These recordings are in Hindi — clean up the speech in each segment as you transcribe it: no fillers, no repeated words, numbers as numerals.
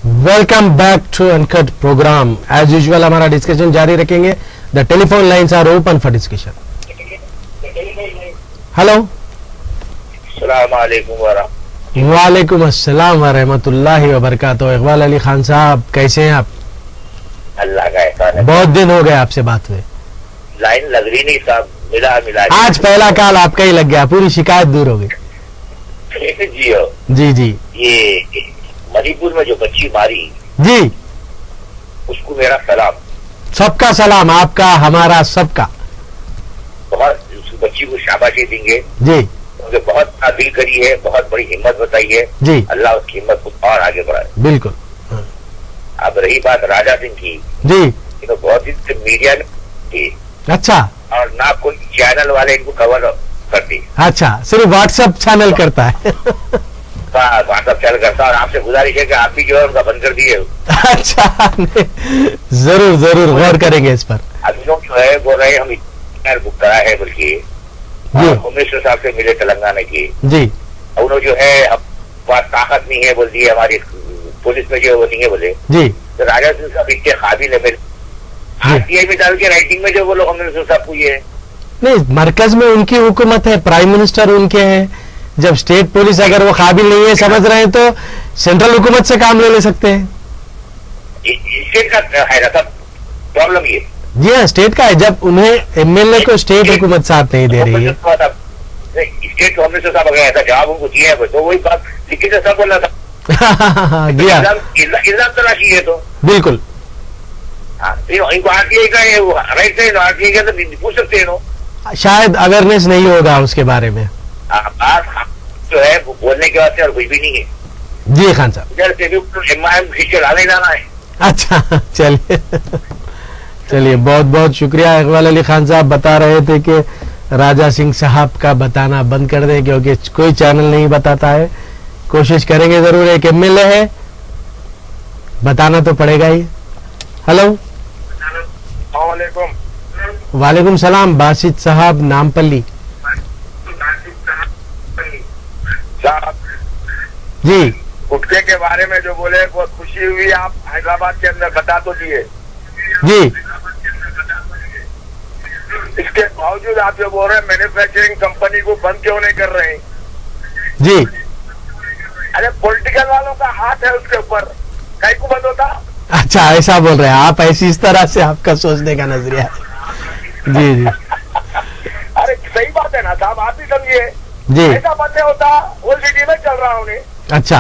Welcome back to uncut program. As usual हमारा डिस्कशन जारी रखेंगे। The telephone lines are open for discussion. Hello, वालेकुम अस्सलाम व रहमतुल्लाहि व बरकातुहू। इकबाल अली खान साहब, कैसे हैं आप? अल्लाह का एहसान है। बहुत दिन हो गए आपसे बात हुए। लाइन लग रही नहीं साहब, मिला आज पहला कॉल आपका ही लग गया, पूरी शिकायत दूर हो गई। जी जी जी। ये मणिपुर में जो बच्ची मारी जी, उसको मेरा सलाम। सबका सलाम, आपका हमारा सबका। बहुत उस बच्ची को शाबाशी देंगे जी क्योंकि बहुत दिल करी है, बहुत बड़ी हिम्मत बताई है जी। अल्लाह उसकी हिम्मत को और आगे बढ़ाए। बिल्कुल। अब रही बात राजा सिंह की, जी, तो बहुत दिन से मीडिया ने की अच्छा और ना कोई चैनल वाले इनको कवर करती। अच्छा, सिर्फ व्हाट्सएप चैनल करता है। व्हाट्सअप चैनल करता और आपसे गुजारिश है कि आप भी जो है उनका बंद कर दिए। अच्छा, जरूर जरूर गौर करेंगे इस पर। अभी लोग जो है बोल रहे हम बुक करा है, बल्कि होम मिनिस्टर साहब से मिले तेलंगाना की जी। उन्होंने जो है अब बात ताकत नहीं है बोल दी, हमारी पुलिस में जो वो नहीं है बोले जी। तो राजा सिंह साहब इतने काबिल है मेरे आरटीआई में डाल के राइटिंग में जो वो लोग होम मिनिस्टर साहब को ये नहीं, मरकज में उनकी हुकूमत है, प्राइम मिनिस्टर उनके हैं। जब स्टेट पुलिस अगर वो काबिल नहीं है समझ रहे हैं तो सेंट्रल हुकूमत से काम ले सकते हैं। स्टेट का है ना सब प्रॉब्लम ये। जी हाँ, स्टेट का है। जब उन्हें एमएलए को स्टेट हुकूमत साथ नहीं दे रही है। स्टेट होम मिनिस्टर साहब अगर ऐसा जवाब उनको दिया है तो वही बात लिखित से सब बोलना था। इल्जाम तलाशी है तो बिल्कुल। इनको आरटीआई का राइट है, आरटीआई के अंदर पूछ सकते हैं। शायद अवेयरनेस नहीं होगा उसके बारे में। बात जो है वो बोलने के वास्ते और कुछ भी नहीं है। जी खान साहब, एमआईएम खींच के डाले जाना है। अच्छा चलिए चलिए, बहुत बहुत शुक्रिया। इकबाल अली खान साहब बता रहे थे कि राजा सिंह साहब का बताना बंद कर दे क्योंकि कोई चैनल नहीं बताता है। कोशिश करेंगे जरूर, एक एमएलए है, बताना तो पड़ेगा ही। हेलो, वालेकुम सलाम। बासित साहब, नामपल्ली जी। गुटखे के बारे में जो बोले बहुत खुशी हुई, आप हैदराबाद के अंदर बता तो दिए जी। इसके बावजूद आप जो बोल रहे हैं मैन्युफैक्चरिंग कंपनी को बंद क्यों नहीं कर रहे हैं? जी, अरे पॉलिटिकल वालों का हाथ है उसके ऊपर, कहीं को बंद होता? अच्छा ऐसा बोल रहे हैं आप, ऐसी इस तरह से आपका सोचने का नजरिया है। जी जी। अरे सही बात है ना साहब, आप भी समझिए जी। ऐसा बंद नहीं होता, वो सिटी में चल रहा उन्हें। अच्छा,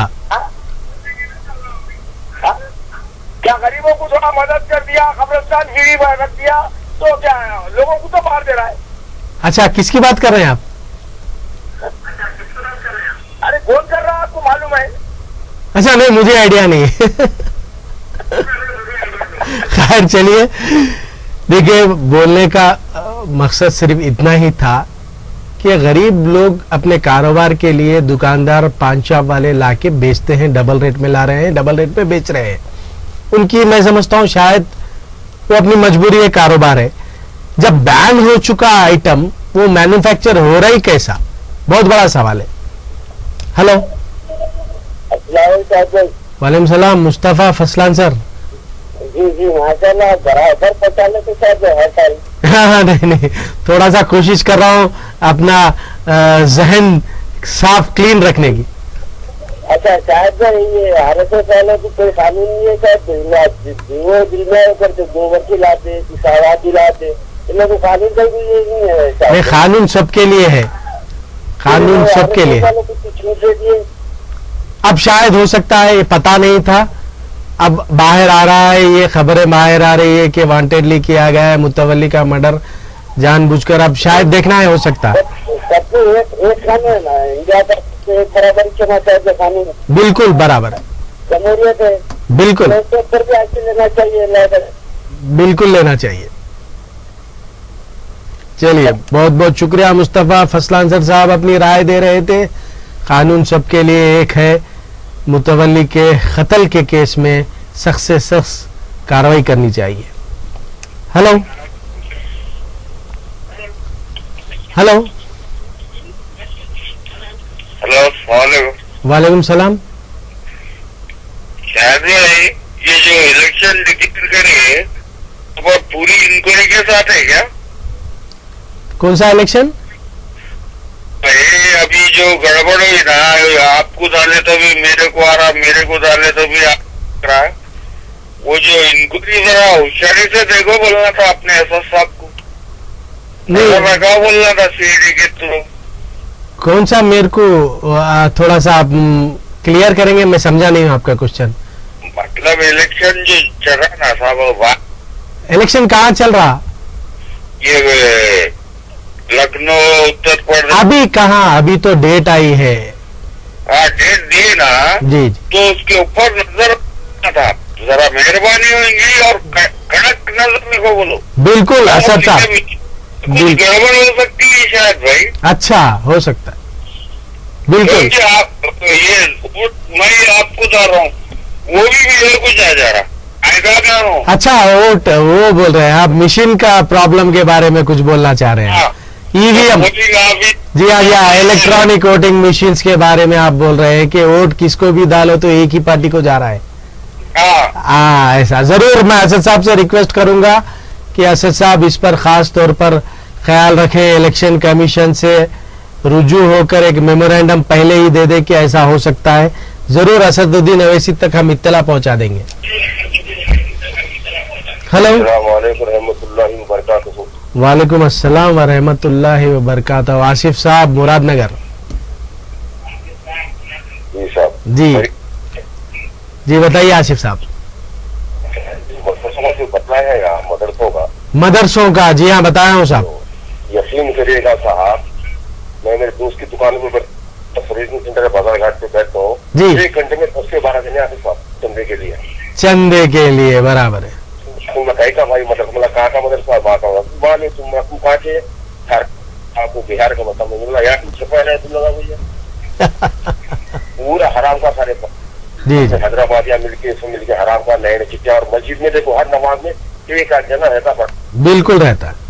क्या गरीबों को थोड़ा मदद कर दिया, कब्रिस्तान फ्री में रख दिया तो क्या लोगों को तो मार दे रहा है। अच्छा, किसकी बात कर रहे हैं आप? अरे कौन कर रहा है आपको मालूम है? अच्छा नहीं, मुझे आइडिया नहीं है। खैर चलिए, देखिए बोलने का मकसद सिर्फ इतना ही था कि गरीब लोग अपने कारोबार के लिए दुकानदार पान शॉप वाले लाके बेचते हैं, डबल रेट में ला रहे हैं, डबल रेट में बेच रहे हैं। उनकी मैं समझता हूं शायद वो अपनी मजबूरी है, कारोबार है। जब बैन हो चुका आइटम वो मैन्युफैक्चर हो रहा ही कैसा, बहुत बड़ा सवाल है। हेलो, वालेकुम सलाम। मुस्तफा फसलान सर। जी जी माशाल्लाह, बराबर पचाने के साथ हर साल। हाँ नहीं, थोड़ा सा कोशिश कर रहा हूँ अपना जहन साफ क्लीन रखने की। अच्छा शायद ये RSS वालों की कोई कानून नहीं है क्या? करते गोबर की लाते, पिशावा की लाते, इन लोगों को कानून का भी ये नहीं है? नहीं, कानून सबके लिए है, कानून सबके लिए। अब शायद हो सकता है, ये पता नहीं था, अब बाहर आ रहा है, ये खबरें बाहर आ रही है कि वांटेडली किया गया है मुतवल्ली का मर्डर जानबूझकर। अब शायद देखना है, हो सकता है। सबको एक कानून है ना, इंडिया का बराबर होना चाहिए कानून। बिल्कुल बराबर है, जमहूरियत है, बिल्कुल पर भी एक्शन लेना चाहिए, बिल्कुल लेना चाहिए। चलिए, बहुत बहुत शुक्रिया। मुस्तफा फसलान सर साहब अपनी राय दे रहे थे, कानून सबके लिए एक है। मुतवल्ली के कत्ल के केस में सख्त से सख्त कार्रवाई करनी चाहिए। हेलो हेलो, हेलो, वालेकुम सलाम। क्या शायद ये जो इलेक्शन डिक्लेयर करे वो पूरी इंक्वायरी के साथ है क्या? कौन सा इलेक्शन? भाई अभी जो गड़बड़ हुई ना, आपको डाले तो भी मेरे को आ रहा, मेरे को डाले तो भी आ रहा है। वो जो इंक्वायरी जरा होशियारी से देखो बोलना था अपने एसएस साहब को। नहीं, क्या बोलना था सीडी के थ्रू? कौन सा मेरे को थोड़ा सा आप क्लियर करेंगे? मैं समझा नहीं हूँ आपका क्वेश्चन। मतलब इलेक्शन जो चल रहा ना साहब, इलेक्शन कहाँ चल रहा? ये लखनऊ उत्तर प्रदेश। अभी कहाँ? अभी तो डेट आई है। हाँ डेट दी ना जी। तो उसके ऊपर नजर रखना था, जरा मेहरबानी होगी और कड़क नजर रखो बोलो। बिल्कुल असद साहब, कुछ गड़बड़ हो सकती है शायद भाई। अच्छा हो सकता है, बिल्कुल। क्योंकि आप ये मैं आपको जा रहा हूँ, वो भी मेरे को जा रहा है। अच्छा वोट वो बोल रहे हैं आप, मशीन का प्रॉब्लम के बारे में कुछ बोलना चाह रहे हैं? ईवीएम, जी हाँ जी हाँ, इलेक्ट्रॉनिक वोटिंग मशीन्स के बारे में आप बोल रहे हैं कि वोट किसको भी डालो तो एक ही पार्टी को जा रहा है। हाँ ऐसा जरूर मैं असद साहब से रिक्वेस्ट करूंगा कि असद साहब इस पर खास तौर पर ख्याल रखें, इलेक्शन कमीशन से रुजू होकर एक मेमोरेंडम पहले ही दे दे कि ऐसा हो सकता है। जरूर असदुद्दीन अवैसी तक हम इत्तला पहुंचा देंगे। हेलो, वालेकुम अस्सलाम व रहमतुल्लाहि व बरकातहू। आसिफ साहब मुरादनगर। जी जी बताइए आसिफ साहब। मदरसों का जी हाँ बताया हूँ साहब। यकीन करिएगा साहब, मैं मेरे दोस्त की दुकान पर सेंटर बाजार घाट पे बैठता हूँ जी। 1 घंटे में 10 से 12 जने आते साहब चंदे के लिए। चंदे के लिए बराबर है। तुम कहीं का भाई मतलब कहाँ का मदरसा वहाँ ले तुम कहाँ के? आपको बिहार का मतलब मुझे यार तुम छपा है तुम लगा भैया पूरा हराम का सारे जी हैदराबाद या मिलके हराम का नए चिट्ठिया। और मस्जिद में देखो हर नमाज में एक आध जना रहता पर बिल्कुल रहता है।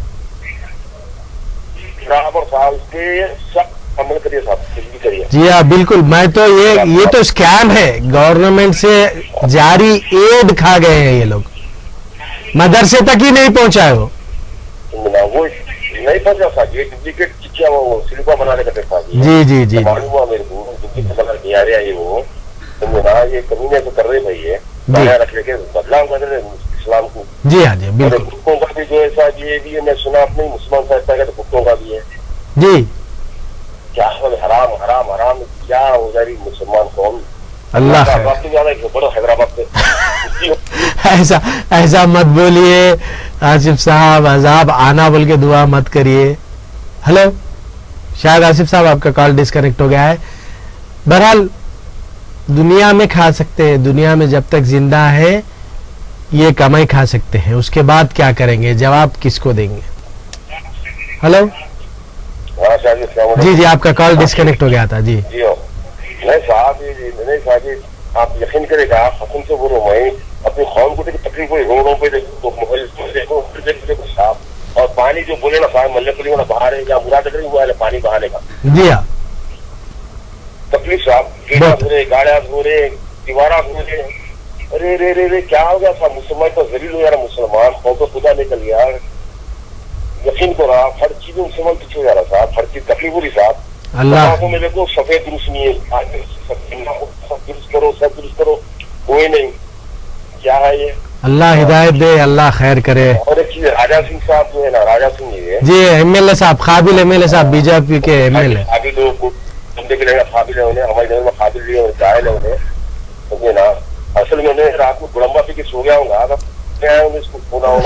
बराबर साहब के सब अमल करिए साहब, जल्दी करिए। जी हाँ बिल्कुल। मैं तो ये तो स्कैम है, गवर्नमेंट से जारी एड खा गए हैं ये लोग, मदरसे तक ही नहीं पहुंचा है वो नहीं पहुंचा साहब। ये डुप्लीकेट चिट्ठिया वो स्लिपा बनाने का साहब जी जी जी मालूम हुआ मेरे को, डुप्लीकेट बना के आ रहा है वो समझे ना। ये कमीने तो कर रहे भाई है रख लेके बदलाव कर रहे इस्लाम को। जी हाँ जी बिल्कुल। कुत्तों का भी जो है साहब ये भी है, मैं सुना अपने मुसलमान साहब का तो कुत्तों का भी है जी। क्या हराम हराम हराम क्या हो जा रही मुसलमान कौन? अल्लाह बड़ो हैदराबाद ऐसा ऐसा मत बोलिए आसिफ साहब, अजाब आना बोल के दुआ मत करिए। हेलो, शायद आसिफ साहब आपका कॉल डिस्कनेक्ट हो गया है। बहरहाल दुनिया में खा सकते हैं, दुनिया में जब तक जिंदा है ये कमाई खा सकते हैं, उसके बाद क्या करेंगे, जवाब किसको देंगे? हेलो जी जी आपका कॉल डिस्कनेक्ट हो गया था जी। नहीं साहब आप यकीन करेगा, आप हसन से बोलो मैं अपनी कौम को तकलीफ हुई रोडों पे देखो साहब। और पानी जो बोले ना साहब मल्ले पुली ना बाहर है या मुराद हुआ है पानी बहाने का जी हाँ तकलीफ साहब। गेटा हो रहे, गाड़िया हो रहे, दीवारा हो रहे। अरे रे रे रे क्या हो गया साहब? मुसलमान तो जलील हो यार, मुसलमान कौन तो खुदा निकल गया। यकीन करो आप हर चीज में मुसलमान पीछे हो जा रहा साहब, हर चीज तकलीफ हो रही साहब। अल्लाह को मेरे को सफेद दुरुस्त नहीं है, सब दुरुस्त करो कोई नहीं। क्या है ये? अल्लाह हिदायत दे, अल्लाह खैर करे। और एक चीज राजा सिंह साहब जो है ना, राजा सिंह जी एमएलए साहब, काबिल एमएलए साहब, बीजेपी के एमएलए। अभी लोग बंदे के लिए काबिल है उन्हें, हमारे जगह में काबिल लिए और जायल है उन्हें समझे ना। असल में उन्हें रात को गुड़म्बा पी के सो गया होगा, अगर इसको खोना होना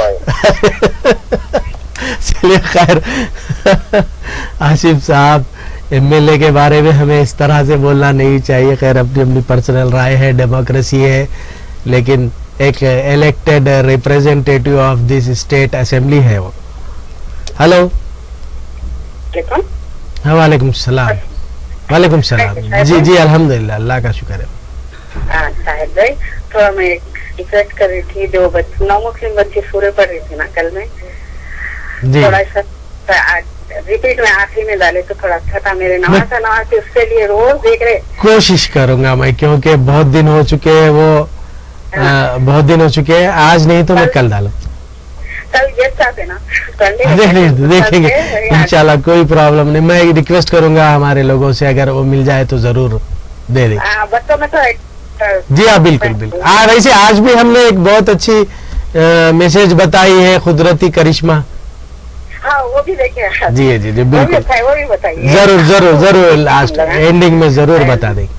है। चलिए खैर आसिफ साहब, एमएलए के बारे में हमें इस तरह से बोलना नहीं चाहिए। खैर अपनी अपनी पर्सनल राय है, डेमोक्रेसी है, लेकिन एक elected representative of this state assembly है वो। हेलो, हाँ वालेकुम सलाम। वालेकुम सलाम। जी जी अल्हम्दुलिल्लाह, अल्लाह का शुक्र है। साहिब भाई थोड़ा मैं रिक्वेस्ट कर रही थी, जो नौ मुस्लिम बच्चे सूर्य पढ़ रही थी ना कल में, थोड़ा सा रिपीट में आखिरी में डाले तो थोड़ा अच्छा था। मेरे नवाज उसके लिए रोज देख रहे। कोशिश करूंगा मैं, क्योंकि बहुत दिन हो चुके हैं वो बहुत दिन हो चुके हैं, आज नहीं तो मैं कल डालूं। कल गेस्ट आते ना, देखेंगे इंशाल्लाह, कोई प्रॉब्लम नहीं। मैं रिक्वेस्ट करूंगा हमारे लोगों से, अगर वो मिल जाए तो जरूर दे दें। बच्चों में तो जी हाँ, बिल्कुल बिल्कुल। वैसे आज भी हमने एक बहुत अच्छी मैसेज बताई है, कुदरती करिश्मा। हाँ, वो भी देखे। जी जी जी, बिल्कुल, वो भी बताइए। जरूर जरूर जरूर, लास्ट एंडिंग में जरूर बता देंगे।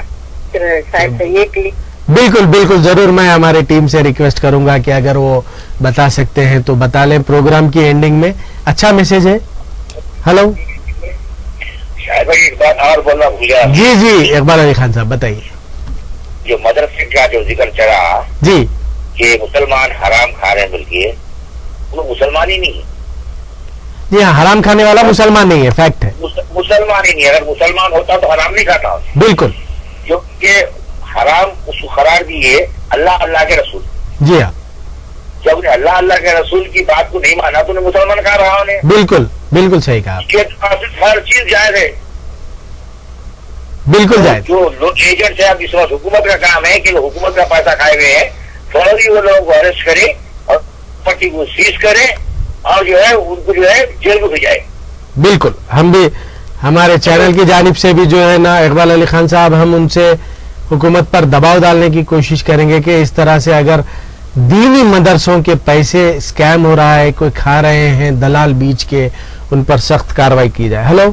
बिल्कुल बिल्कुल, जरूर। मैं हमारे टीम से रिक्वेस्ट करूंगा कि अगर वो बता सकते हैं तो बता लें प्रोग्राम की एंडिंग में। अच्छा मैसेज है। हेलो, शायद भाई एक बात और बोलना भूल गया। जी जी, इकबाल अली खान साहब बताइए। जो मदरसे का जो जिक्र चढ़ा जी, कि मुसलमान हराम खा रहे हैं, बल्कि वो मुसलमान ही नहीं है। जी हाँ, हराम खाने वाला मुसलमान नहीं है, फैक्ट है। मुसलमान ही नहीं। अगर मुसलमान होता तो हराम नहीं खाता। बिल्कुल, क्योंकि हराम उसको करार दिए अल्लाह अल्लाह के रसूल। जी हाँ, जब उन्हें अल्लाह अल्लाह के रसूल की बात को नहीं माना तो उन्हें मुसलमान कहा रहा उन्हें। बिल्कुल बिल्कुल सही कहा। हर चीज जायज है, बिल्कुल जायज। जो लोग एजेंट है, अब इस वक्त हुकूमत का काम है कि हुकूमत का पैसा खाए हुए हैं, फौरी वो लोगों को अरेस्ट करे और प्रॉपर्टी को सीज करे और जो है उनको जो है जेल में भेजाए। बिल्कुल, हम भी हमारे चैनल की जानिब से भी जो है ना, इकबाल अली खान साहब, हम उनसे हुकूमत पर दबाव डालने की कोशिश करेंगे कि इस तरह से अगर दीनी मदरसों के पैसे स्कैम हो रहा है, कोई खा रहे हैं दलाल बीच के, उन पर सख्त कार्रवाई की जाए। हेलो,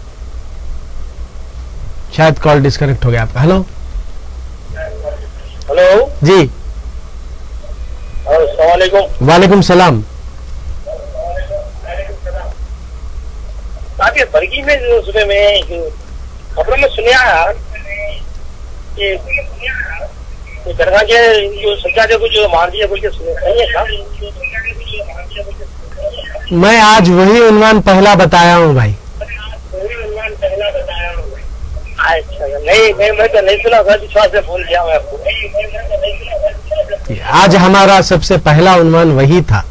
शायद कॉल डिस्कनेक्ट हो गया आपका। हेलो हेलो जी, अस्सलाम वालेकुम। वालेकुम सलाम। आप ये बरगी में जो सुबह में खबरों में सुना कि दरगाह के जो सज्जादे को जो मार दिया बोल के सही है क्या? मैं आज वही उन्वान पहला बताया हूँ भाई। अच्छा, नहीं मैं तो नहीं सुना था, विश्वास से फोन किया मैं आपको। आज हमारा सबसे पहला उन्वान वही था।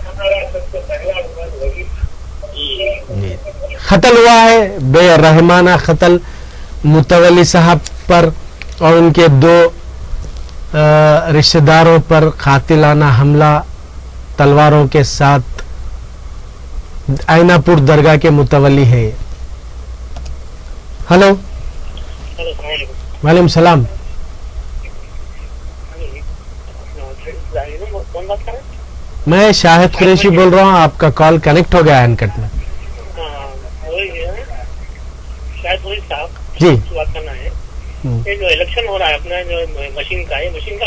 कत्ल हुआ है, बेरहमाना कत्ल मुतवल्ली साहब पर और उनके 2 रिश्तेदारों पर कातिलाना हमला तलवारों के साथ। आयनापुर दरगाह के मुतवल्ली है। हेलो, वालेकुम सलाम। मैं शाहिद कुरैशी बोल रहा हूँ, आपका कॉल कनेक्ट हो गया हैंडकट में। जी, बात करना है। ये जो इलेक्शन हो रहा है अपना, जो मशीन का, ये मशीन का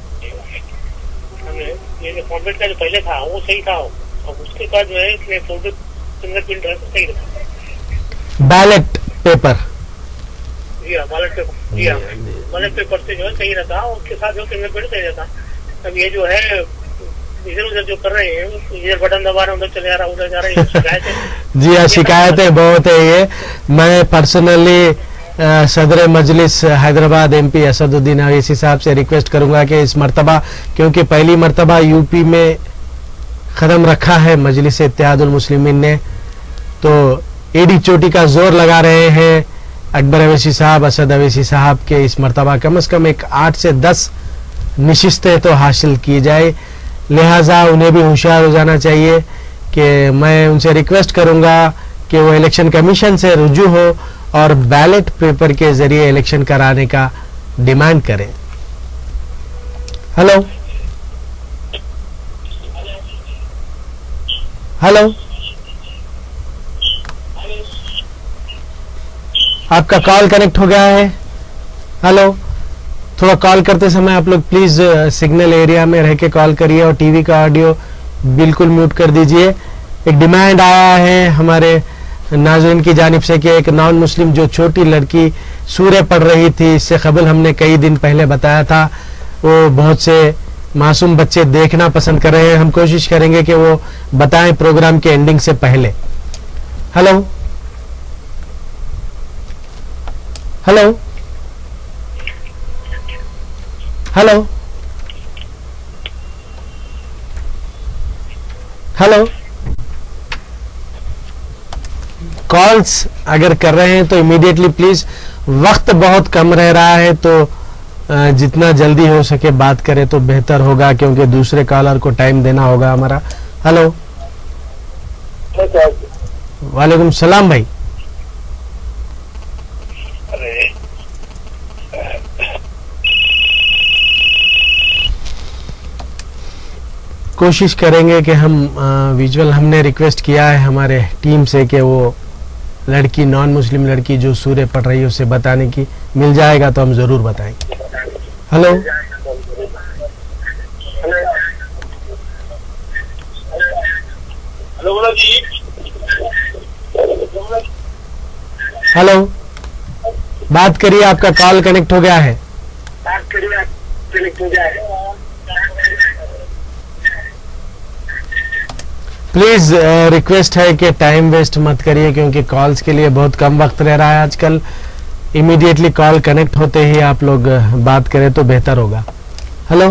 ये जो फॉर्मेट का जो पहले था वो सही था, और उसके बाद जो है फोटो फिंगरप्रिंट सही था। बैलेट पेपर, जी हाँ, बैलेट पेपर, जी हाँ, बैलेट पेपर से जो है सही रहता, उसके साथ जो फिंगरप्रिंट सही रहता। अब ये जो है इधर उधर जो कर रहे हैं, इधर बटन दबा रहे हैं, उधर चले जा रहा, उधर जा रहा है, शिकायतें। जी हाँ, शिकायतें बहुत है। ये मैं पर्सनली सदर मजलिस हैदराबाद MP असदुद्दीन अवैसी साहब से रिक्वेस्ट करूंगा कि इस मर्तबा, क्योंकि पहली मर्तबा यूपी में कदम रखा है मजलिस इत्तेहादुल मुस्लिमीन ने, तो एडी चोटी का जोर लगा रहे हैं अकबर अवैसी साहब, असद अवैसी साहब के इस मर्तबा कम से कम एक 8 से 10 नशिस्तें तो हासिल की जाए। लिहाजा उन्हें भी होशियार हो जाना चाहिए कि मैं उनसे रिक्वेस्ट करूंगा कि वो इलेक्शन कमीशन से रुजू हो और बैलेट पेपर के जरिए इलेक्शन कराने का डिमांड करें। हेलो हेलो, आपका कॉल कनेक्ट हो गया है। हेलो, थोड़ा कॉल करते समय आप लोग प्लीज सिग्नल एरिया में रह के कॉल करिए और टीवी का ऑडियो बिल्कुल म्यूट कर दीजिए। एक डिमांड आया है हमारे नाज़रीन की जानिब से कि एक नॉन मुस्लिम जो छोटी लड़की सूर्य पढ़ रही थी, इससे कबल हमने कई दिन पहले बताया था, वो बहुत से मासूम बच्चे देखना पसंद कर रहे हैं। हम कोशिश करेंगे कि वो बताएं प्रोग्राम के एंडिंग से पहले। Hello hello hello hello, calls अगर कर रहे हैं तो इमीडिएटली प्लीज, वक्त बहुत कम रह रहा है तो जितना जल्दी हो सके बात करें तो बेहतर होगा, क्योंकि दूसरे कॉलर को टाइम देना होगा हमारा। हेलो, वालेकुम सलाम भाई। कोशिश करेंगे कि हम विजुअल, हमने रिक्वेस्ट किया है हमारे टीम से कि वो लड़की, नॉन मुस्लिम लड़की जो सूर्य पढ़ रही है उसे बताने की, मिल जाएगा तो हम जरूर बताएंगे। हेलो, हेलो, बात करिए, आपका कॉल कनेक्ट हो गया है। प्लीज रिक्वेस्ट है कि टाइम वेस्ट मत करिए, क्योंकि कॉल्स के लिए बहुत कम वक्त रह रहा है आजकल। इमीडिएटली कॉल कनेक्ट होते ही आप लोग बात करें तो बेहतर होगा। हेलो,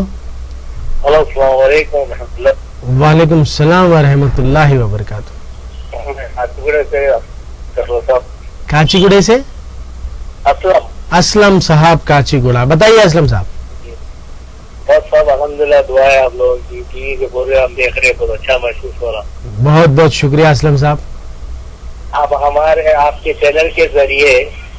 वालेकुम सलाम व रहमतुल्लाहि व बरकातुहू। काचीगुड़े से असलम साहब, काचीगुड़ा। बताइए असलम साहब। बस सब अल्हम्दुलिल्लाह, दुआ है आप लोगों की। टीवी के प्रोग्राम देख रहे बहुत अच्छा महसूस हो रहा। बहुत बहुत शुक्रिया असलम साहब। आप हमारे आपके चैनल के जरिए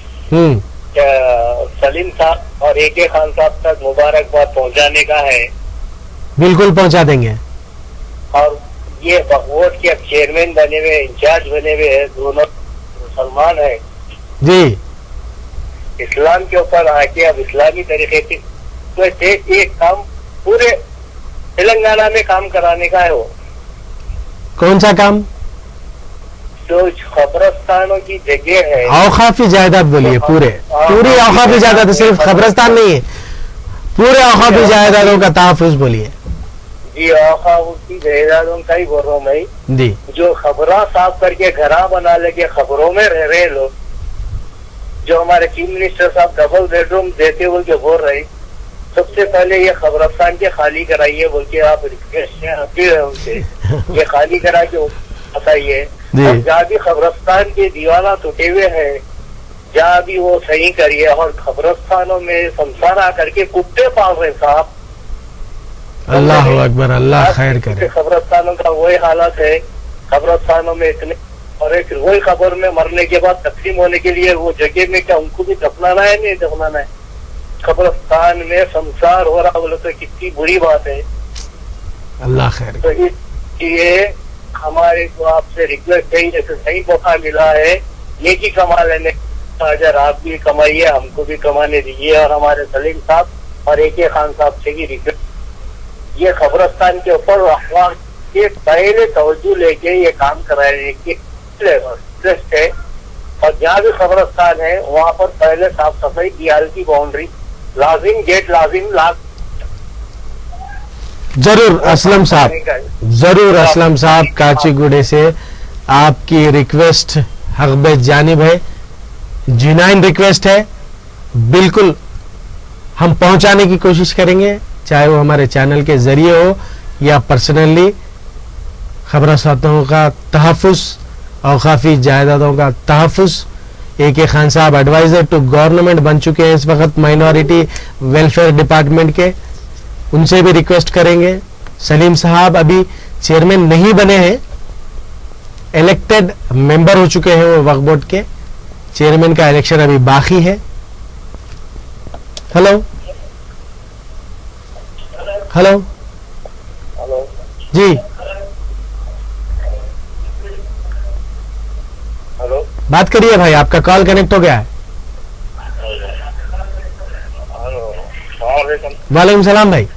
सलीम साहब और AK खान साहब तक मुबारकबाद पहुंचाने का है। बिल्कुल पहुंचा देंगे। और ये वोट के अब चेयरमैन बने हुए, इंचार्ज बने हुए हैं, दोनों मुसलमान है जी। इस्लाम के ऊपर आके अब इस्लामी तरीके से तो एक काम पूरे तेलंगाना में काम कराने का है। वो कौन सा काम? जो खबरस्तानों की जगह है, औकाफी जायदाद बोलिए, पूरी औकाफी जायदाद, सिर्फ खबरस्तान नहीं है, पूरे औकाफी जायदादों का तहफ़्फ़ुज़ बोलिए। जी, औकाफी जायदादों का ही बोल रहा हूँ मैं जी। जो खबरा साफ करके घरा बना लेके खबरों में रह रहे लोग, जो हमारे चीफ मिनिस्टर साहब डबल बेडरूम देते बोल के बोल रहे, सबसे पहले ये खबरस्तान के खाली कराइए बोल के आप रिक्वेस्ट है उनसे, ये खाली करा के बताइए। जहाँ भी खबरस्तान के दीवाना टूटे हुए हैं, जहाँ भी वो सही करिए। और खबरस्तानों में संसार आकर के कुत्ते पाल रहे साहब। अल्लाह अकबर, अल्लाह खैर करे। खबरस्तानों का वही हालत है। खबरस्तानों में इतने, और एक वही खबर में मरने के बाद तकसीम होने के लिए वो जगह में क्या उनको भी दफनाना है? नहीं दफनाना है। खबरस्तान में संसार हो रहा बोले तो कितनी बुरी बात है। अल्लाह खैर। तो इसलिए हमारे को आपसे रिक्वेस्ट है, जैसे सही मौका मिला है नेकी कमा लेने, अगर आप भी कमाइए, हमको भी कमाने दीजिए। और हमारे सलीम साहब और AK खान साहब से भी रिक्वेस्ट, ये खबरस्तान के ऊपर अखबार के पहले तवज्जो लेके ये काम कराने की रिक्वेस्ट है। और जहाँ भी खबरस्तान है वहाँ पर पहले साफ सफाई, दीवार की बाउंड्री लाजिम, गेट लाजिम जरूर असलम साहब, जरूर असलम साहब काचीगुड़े से आपकी रिक्वेस्ट हक बे जानिब है, जिनाइन रिक्वेस्ट है, बिल्कुल हम पहुंचाने की कोशिश करेंगे, चाहे वो हमारे चैनल के जरिए हो या पर्सनली। खबरस्तानों का तहफ़्फ़ुज़, औकाफी जायदादों का तहफ़्फ़ुज़। AK खान साहब एडवाइजर टू गवर्नमेंट बन चुके हैं इस वक्त माइनॉरिटी वेलफेयर डिपार्टमेंट के, उनसे भी रिक्वेस्ट करेंगे। सलीम साहब अभी चेयरमैन नहीं बने हैं, इलेक्टेड मेंबर हो चुके हैं वो वक्फ बोर्ड के। चेयरमैन का इलेक्शन अभी बाकी है। हेलो, हेलो जी, हेलो, बात करिए भाई, आपका कॉल कनेक्ट हो गया है। वालेकुम सलाम भाई।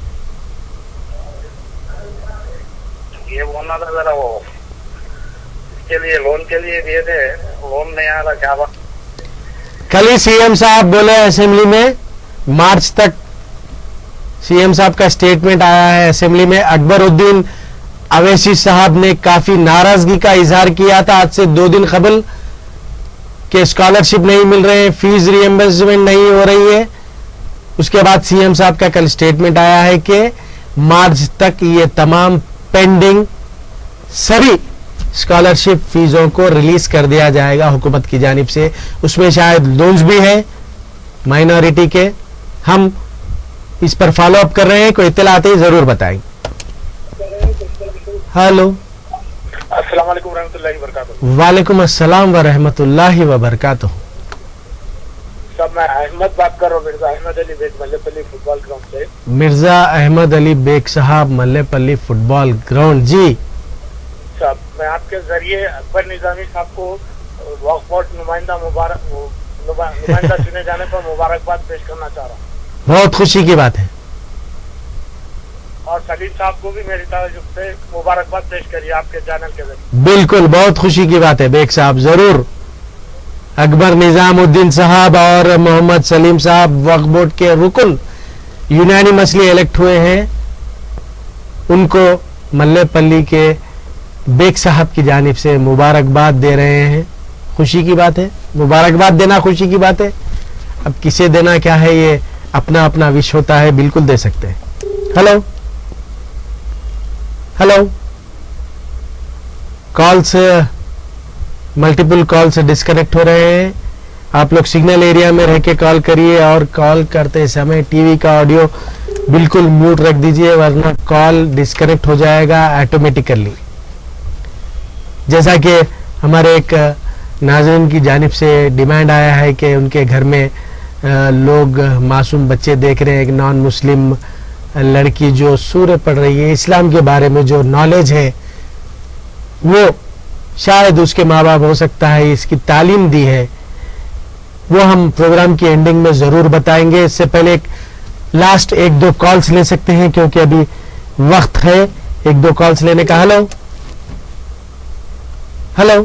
ये बोलना था जरा, वो इसके लिए लोन के लिए दिए थे, लोन नहीं आ रहा, क्या बात? कल ही CM साहब बोले असेंबली में, मार्च तक CM साहब का स्टेटमेंट आया है असेंबली में। अकबरुद्दीन अवैसी साहब ने काफी नाराजगी का इजहार किया था आज से 2 दिन कबल कि स्कॉलरशिप नहीं मिल रहे हैं, फीस रिएम्बर्समेंट नहीं हो रही है। उसके बाद CM साहब का कल स्टेटमेंट आया है कि मार्च तक ये तमाम पेंडिंग सभी स्कॉलरशिप फीसों को रिलीज कर दिया जाएगा हुकूमत की जानिब से। उसमें शायद लोन्स भी है माइनॉरिटी के। हम इस पर फॉलो अप कर रहे हैं, कोई इत्तला आते ही जरूर बताएं। हेलो, अस्सलाम वालेकुम रहमतुल्लाहि व बरकातुहू। वालेकुम अस्सलाम व रहमतुल्लाहि व बरकातुहू। सब मैं अहमद बात कर रहा हूँ, मिर्जा अहमद अली बेग मल्लेपल्ली फुटबॉल ग्राउंड से। मिर्जा अहमद अली बेग साहब, मल्लेपल्ली फुटबॉल ग्राउंड। जी सब मैं आपके जरिए अकबर निजामी साहब को वक्फ बोर्ड नुमाइंदा चुने जाने पर मुबारकबाद पेश करना चाह रहा हूँ। बहुत खुशी की बात है। और सलीम साहब को भी मेरी तरफ से मुबारकबाद पेश करिए आपके चैनल के जरिए। बिल्कुल, बहुत खुशी की बात है बेग साहब, जरूर। अकबर निजामुद्दीन साहब और मोहम्मद सलीम साहब वक्फ बोर्ड के रुकन यूनानिमसली इलेक्ट हुए हैं, उनको मल्लेपल्ली के बेग साहब की जानिब से मुबारकबाद दे रहे हैं। खुशी की बात है, मुबारकबाद देना खुशी की बात है। अब किसे देना क्या है, ये अपना अपना विश होता है, बिल्कुल दे सकते हैं। Hello hello, calls multiple calls disconnect हो रहे हैं। आप लोग सिग्नल एरिया में रह के कॉल करिए और कॉल करते समय टीवी का ऑडियो बिल्कुल म्यूट रख दीजिए, वरना कॉल डिस्कनेक्ट हो जाएगा ऑटोमेटिकली। जैसा कि हमारे एक नाज़रीन की जानिब से डिमांड आया है कि उनके घर में लोग मासूम बच्चे देख रहे हैं, एक नॉन मुस्लिम लड़की जो सूरह पढ़ रही है, इस्लाम के बारे में जो नॉलेज है वो शायद उसके माँ बाप हो सकता है इसकी तालीम दी है, वो हम प्रोग्राम की एंडिंग में जरूर बताएंगे। इससे पहले एक लास्ट 1-2 कॉल्स ले सकते हैं क्योंकि अभी वक्त है 1-2 कॉल्स लेने का। हेलो हेलो,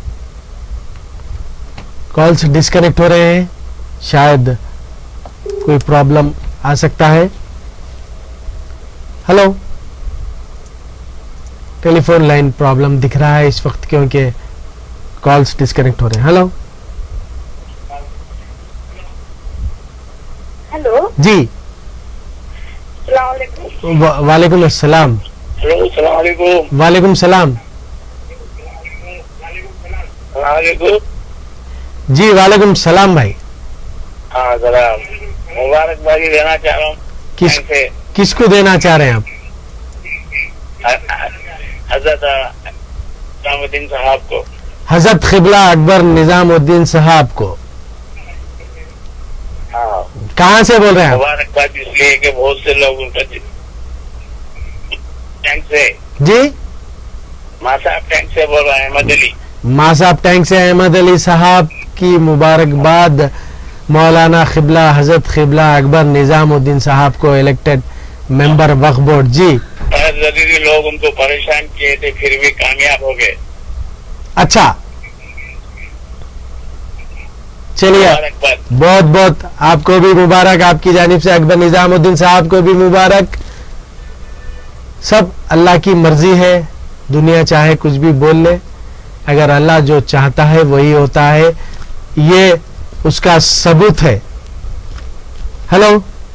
कॉल्स डिस्कनेक्ट हो रहे हैं, शायद कोई प्रॉब्लम आ सकता है। हेलो, टेलीफोन लाइन प्रॉब्लम दिख रहा है इस वक्त क्योंकि कॉल्स डिस्कनेक्ट हो रहे हैं। हेलो हेलो जी, अस्सलाम वालेकुम अस्सलाम। हेलो, सलाम अलैकुम। वालेकुम सलाम। जी वालेकुम सलाम भाई। हाँ जरा मुबारकबादी देना चाह रहा हूँ। किसको देना चाह रहे हैं आप? हजरत निजामुद्दीन साहब को। हजरत क़िबला अकबर निजामुद्दीन साहब को। हाँ, कहाँ से बोल रहे हैं आप? मुबारकबाद इसलिए कि बहुत से लोग उनका टैंक से। जी, माँ साहब टैंक से बोल रहे हैं, अहमद अली। माँ साहब टैंक से अहमद अली साहब की मुबारकबाद। मौलाना क़िबला हजरत क़िबला अकबर निजामुद्दीन साहब को इलेक्टेड मेंबर वक्फ बोर्ड। जी, जरूरी लोग उनको परेशान किए थे, फिर भी कामयाब हो गए। अच्छा, चलिए बहुत बहुत आपको भी मुबारक, आपकी जानिब से अकबर निजामुद्दीन साहब को भी मुबारक। सब अल्लाह की मर्जी है, दुनिया चाहे कुछ भी बोल ले, अगर अल्लाह जो चाहता है वही होता है, ये उसका सबूत है। हेलो,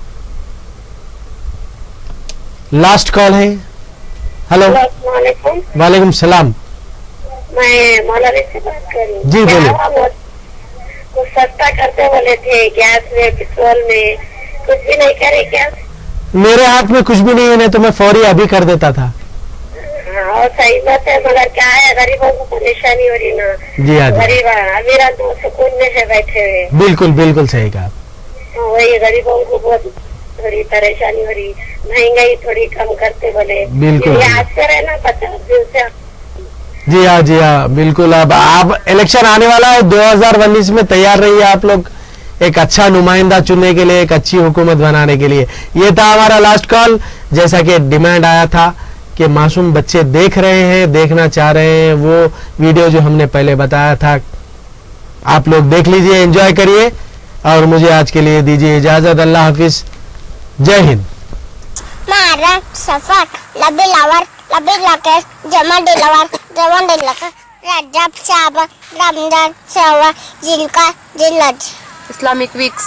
लास्ट कॉल है। हेलो, वालेकुम सलाम। मैं मौलाना से बात कर रही हूँ। जी बोलिए। कुछ सस्ता करते बोले थे, गैस में पेट्रोल में, कुछ भी नहीं करे क्या? मेरे हाथ में कुछ भी नहीं है, नहीं तो मैं फौरी अभी कर देता था। हाँ सही बात है, मगर क्या है गरीबों को परेशानी हो रही ना। जी हाँ, गरीब अमीरा तो सुकून में है बैठे हुए। बिल्कुल बिल्कुल सही कहा। वही गरीबों को बहुत थोड़ी परेशानी हो रही, महंगाई थोड़ी कम करते बोले। बिल्कुल आज से रहना 50 दिन से। जी हाँ, जी हाँ, बिल्कुल। अब आप इलेक्शन आने वाला है 2019 में, तैयार रहिए आप लोग एक अच्छा नुमाइंदा चुनने के लिए, एक अच्छी हुकूमत बनाने के लिए। ये था हमारा लास्ट कॉल। जैसा कि डिमांड आया था कि मासूम बच्चे देख रहे हैं, देखना चाह रहे हैं, वो वीडियो जो हमने पहले बताया था, आप लोग देख लीजिए, एंजॉय करिए और मुझे आज के लिए दीजिए इजाजत। अल्लाह हाफिज, जय हिंद। मारा सफर लबे लावर लबे लकर जमा दिलवर जमा दिलकर रजब शाबा रमजान शवा जिलका जिलज। इस्लामिक वीक्स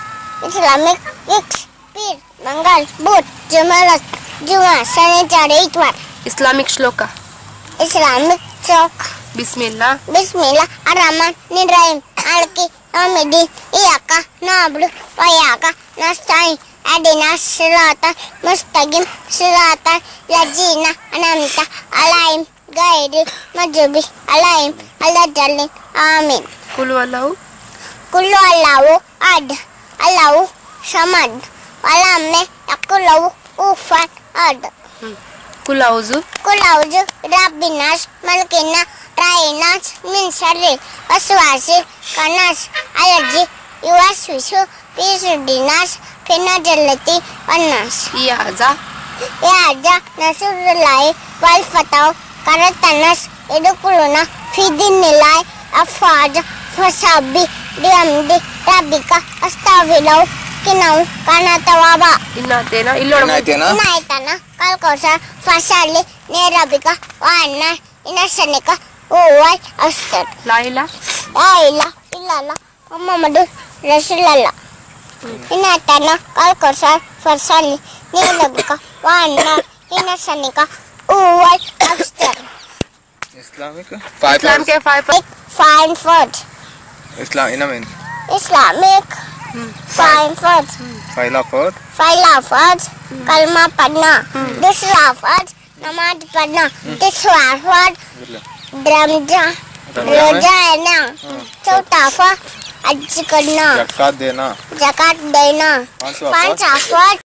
पीर मंगल बुध जुमेरात जुमा शनिवार इतवार। इस्लामिक श्लोका इस्लामिक श्लोक बिस्मिल्लाह अर्रहमानिर्रहीम मालिकी यौमिद्दीन इय्याका नअबुदु व इय्याका नस्तईन adina sirata mustaqim sirata ladzina an'amta alaihim ghairi maghdubi alaihim waladdallin amin. कुल वालाहु kullu allahu ahad allahu samad walam yakul lahu kufuwan ahad. कुल औजु Qul a'udzu birabbin nas malikin nas ilahin nas min syarri waswasil khannas alladzi yuwaswisu fi sudurin nas min adzallati wan nas. या आजा Ya aja nasrullahi wal fatah karatanas idkhuluna fi dinillahi afwaja fasabbi bihamdi rabbika astaghfiruhu innahu kana tawwaba. इन्ना तेना इल्लोड़ ಏನಾಯ್ತೇನಾ Naitana kalkosa fasali nerabika wana inasanika uwal astar. ला इला La illallah Muhammadu Rasulullah. Naitana kalkosa fasali nerabika wana inasanika uwal astar. Islamic इस्लाम के 5 Fine food. ಇಸ್ಲಾಂ ಇನ್ನಮೇನ್ Islamic fine food. ಫೈಲ್ ಆಫ್ ಫೋರ್ Five lafaz kalma padna. This lafaz namaz padna. This lafaz Ramja roja है चौथा अज करना ಜಕಾತ್ ದೇನಾ जकात देना पांचवा पांच आफत